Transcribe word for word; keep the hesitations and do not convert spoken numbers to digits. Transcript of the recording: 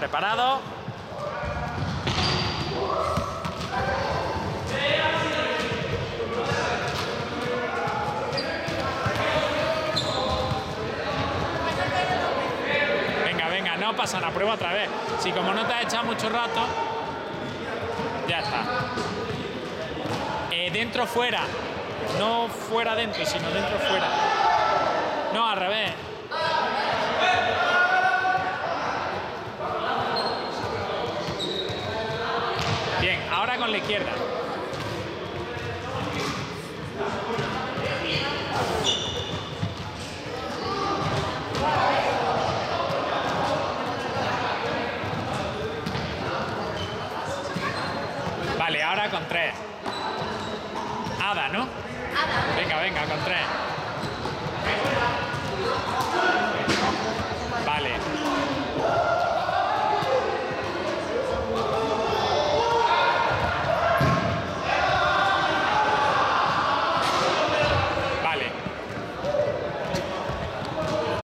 preparado. Venga, venga, no pasa nada, prueba otra vez. Si como no te has echado mucho rato, ya está. Eh, dentro, fuera. No fuera, dentro, sino dentro, fuera. No, al revés. Bien, ahora con la izquierda. Vale, ahora con tres. Ada, ¿no? Ada. Venga, venga, con tres.